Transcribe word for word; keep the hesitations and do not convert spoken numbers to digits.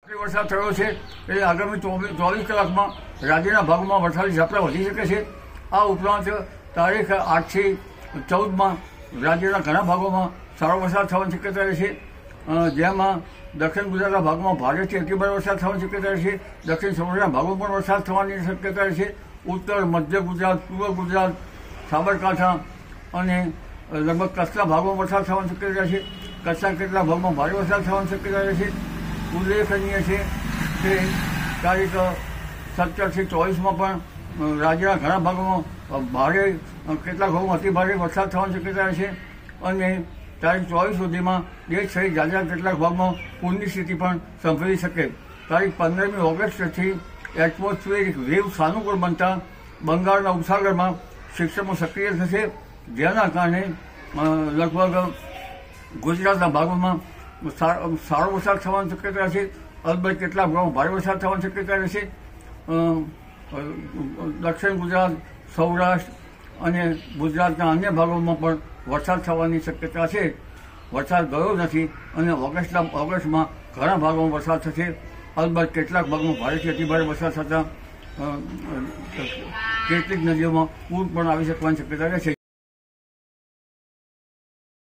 વરસાદ થયો છે એટલે આગામી ચોવીસ કલાકમાં રાજ્યના ભાગોમાં વરસાદી ઝાપટા વધી શકે છે। આ ઉપરાંત તારીખ આઠથી ચૌદમાં રાજ્યના ઘણા ભાગોમાં સારો વરસાદ થવાની શક્યતા રહેશે, જેમાં દક્ષિણ ગુજરાતના ભાગમાં ભારેથી અતિભારે વરસાદ થવાની શક્યતા રહેશે। દક્ષિણ સૌરાષ્ટ્રના ભાગોમાં પણ વરસાદ થવાની શક્યતા રહેશે। ઉત્તર મધ્ય ગુજરાત, પૂર્વ ગુજરાત, સાબરકાંઠા અને લગભગ કચ્છના ભાગોમાં વરસાદ થવાની શક્યતા રહેશે। કચ્છના કેટલાક ભાગમાં ભારે વરસાદ થવાની શક્યતા રહેશે। ઉલ્લેખનીય છે કે તારીખ સત્તરથી ચોવીસમાં પણ રાજ્યના ઘણા ભાગોમાં ભારે, કેટલાક ભાગોમાં અતિ ભારે વરસાદ થવાની શક્યતા રહેશે અને તારીખ ચોવીસ સુધીમાં દેશ સહિત રાજ્યના કેટલાક ભાગમાં પૂરની સ્થિતિ પણ સંભળી શકે। તારીખ પંદરમી ઓગસ્ટથી એટમોસ્ફિયરિક વેવ સાનુકૂળ બનતા બંગાળના ઉપસાગરમાં સિસ્ટમો સક્રિય થશે, જેના કારણે લગભગ ગુજરાતના ભાગોમાં સારો વરસાદ થવાની શક્યતા રહેશે। અલબત્ત કેટલાક ભાગમાં ભારે વરસાદ થવાની શક્યતા રહેશે। દક્ષિણ ગુજરાત, સૌરાષ્ટ્ર અને ગુજરાતના અન્ય ભાગોમાં પણ વરસાદ થવાની શક્યતા છે। વરસાદ ગયો નથી અને ઓગસ્ટના ઓગસ્ટમાં ઘણા ભાગોમાં વરસાદ થશે। અલબત્ત કેટલાક ભાગમાં ભારેથી અતિભારે વરસાદ થતાં કેટલીક નદીઓમાં પૂર પણ આવી શકવાની શક્યતા રહેશે।